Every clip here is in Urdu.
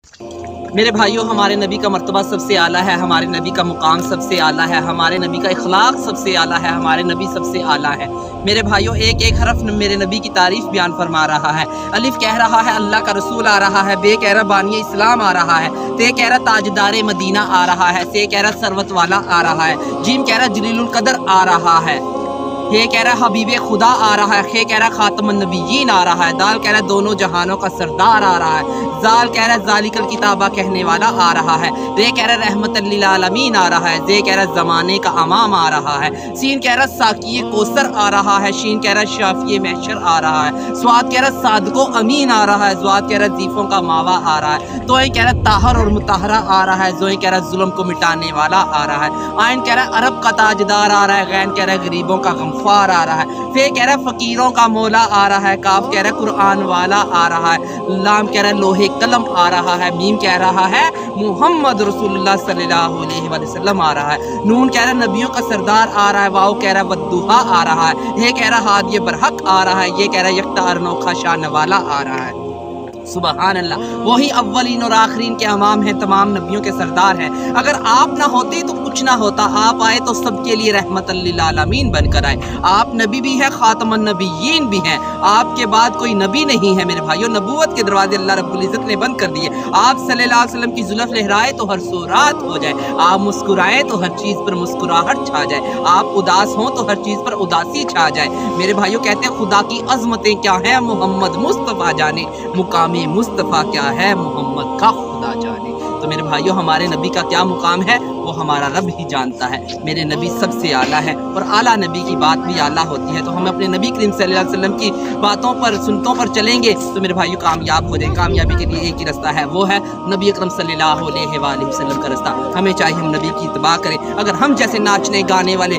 میرے بھائیوں، ہمارے نبی کا مرتبہ سب سے اعلیٰ ہے، ہمارے نبی کا مقام سب سے اعلیٰ ہے، ہمارے نبی کا اخلاق سب سے اعلیٰ ہے، ہمارے نبی سب سے اعلیٰ ہے۔ میرے بھائیوں، ایک ایک حرف میرے نبی کی تعریف بیان فرما رہا ہے۔ الف کہہ رہا ہے اللہ کا رسول آ رہا ہے، بے کہہ رہا بانی اسلام آ رہا ہے، تے کہہ رہا تاجدار مدینہ آ رہا ہے، سے کہہ رہا ثروت والا آ رہا ہے، جیم کہہ رہا جلیل القدر آ رہا ہے، یہ کہہ رہا حبیب خدا آ رہا ہے، خے کہہ رہا خاتم النبیین آ رہا ہے، دال کہہ رہا دونوں جہانوں کا سردار آ رہا ہے، زال کہہ رہا ذالک الکتابہ کہنے والا آ رہا ہے، رے کہہ رہا رحمت للعالمین آ رہا ہے، زے کہہ رہا زمانے کا امام آ رہا ہے، سین کہہ رہا ساقی کوثر آ رہا ہے، شین کہہ رہا شافی محشر آ رہا ہے، سواد کہہ رہا صادق و امین آ رہا ہے، زواد کہہ رہا ضیفوں کا ماوا آ رہا ہے، توئیں کہہ رہا طاہر اور مطہرہ آ رہا ہے، زوئیں کہہ رہا ظلم کو مٹانے والا آ رہا ہے، آئین کہہ رہا عرب کا تاجدار آ رہا ہے، غین کہہ رہا غریبوں کا غمخوار آ رہا ہے، فے کہہ رہا فقیروں کا مولا آ رہا ہے، کاف کہہ رہا قرآن والا آ رہا ہے، لام کہہ رہا لوہے قلم آ رہا ہے، میم کہہ رہا ہے محمد رسول اللہ صلی اللہ علیہ وسلم آ رہا ہے، نون کہہ رہا نبیوں کا سردار آ رہا ہے، واؤ کہہ رہا ودوہا آ رہا ہے، یہ کہہ رہا ہادی برحق آ رہا ہے، یہ کہہ رہا یکتا انوکھا شان والا آ رہا ہے۔ سبحان اللہ، وہی اولین اور آخرین کے امام ہیں، تمام نبیوں کے سردار ہیں۔ اگر آپ نہ ہوتے تو کچھ نہ ہوتا، آپ آئے تو سب کے لیے رحمت للعالمین بن کر آئے۔ آپ نبی بھی ہیں، خاتم النبیین بھی ہیں، آپ کے بعد کوئی نبی نہیں ہے میرے بھائیوں۔ نبوت کے دروازے اللہ رب العزت نے بند کر دیے۔ آپ صلی اللہ علیہ وسلم کی زلف لہرائے تو ہر سو رات ہو جائے، آپ مسکرائیں تو ہر چیز پر مسکراہٹ چھا جائے، آپ اداس ہوں تو ہر چیز پر اداسی چھا جائے۔ میرے بھائیوں، کہتے ہیں خدا کی عظمتیں کیا ہیں محمد مصطفیٰ جانے، مقام مصطفیٰ کیا ہے محمد کا خدا جانے۔ تو میرے بھائیوں، ہمارے نبی کا کیا مقام ہے وہ ہمارا رب ہی جانتا ہے۔ میرے نبی سب سے اعلیٰ ہے، اور اعلیٰ نبی کی بات بھی اعلیٰ ہوتی ہے، تو ہم اپنے نبی کریم صلی اللہ علیہ وسلم کی باتوں پر سنتوں پر چلیں گے تو میرے بھائیوں کامیاب ہو جائیں۔ کامیابی کے لیے ایک ہی رستہ ہے، وہ ہے نبی اکرم صلی اللہ علیہ وآلہ وسلم کا رستہ۔ ہمیں چاہیے ہم نبی کی اتباع کریں۔ اگر ہم جیسے ناچنے گانے والے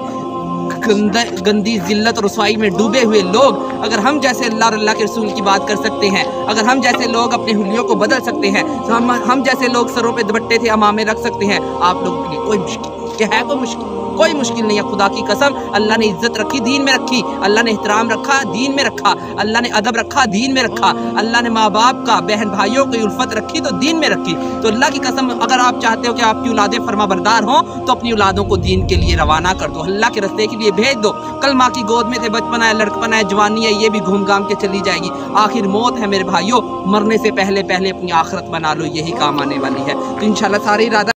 گندی ذلت اور رسوائی میں ڈوبے ہوئے لوگ، اگر ہم جیسے اللہ اور اللہ کے رسول کی بات کر سکتے ہیں، اگر ہم جیسے لوگ اپنے حلیوں کو بدل سکتے ہیں، ہم جیسے لوگ سروں پہ دوپٹے تھے امامے رکھ سکتے ہیں، آپ لوگوں کے لیے کوئی مشکل کیا ہے؟ کوئی مشکل نہیں ہے۔ خدا کی قسم، اللہ نے عزت رکھی دین میں رکھی، اللہ نے احترام رکھا دین میں رکھا، اللہ نے ادب رکھا دین میں رکھا، اللہ نے ماں باپ کا بہن بھائیوں کی الفت رکھی تو دین میں رکھی۔ تو اللہ کی قسم، اگر آپ چاہتے ہو کہ آپ کی اولادیں فرما بردار ہوں تو اپنی اولادوں کو دین کے لیے روانہ کر دو، اللہ کے رستے کے لیے بھیج دو۔ کل ماں کی گود میں تھے، بچپن ہے، لڑکپن ہے، جوانی ہے، یہ بھی گھوم گھام کے چلی جائے گی، آخر موت ہے میرے بھائیوں۔ مرنے سے پہلے اپنی آخرت بنا لو، یہی کام آنے والی ہے۔ تو انشاءاللہ سارے ارادہ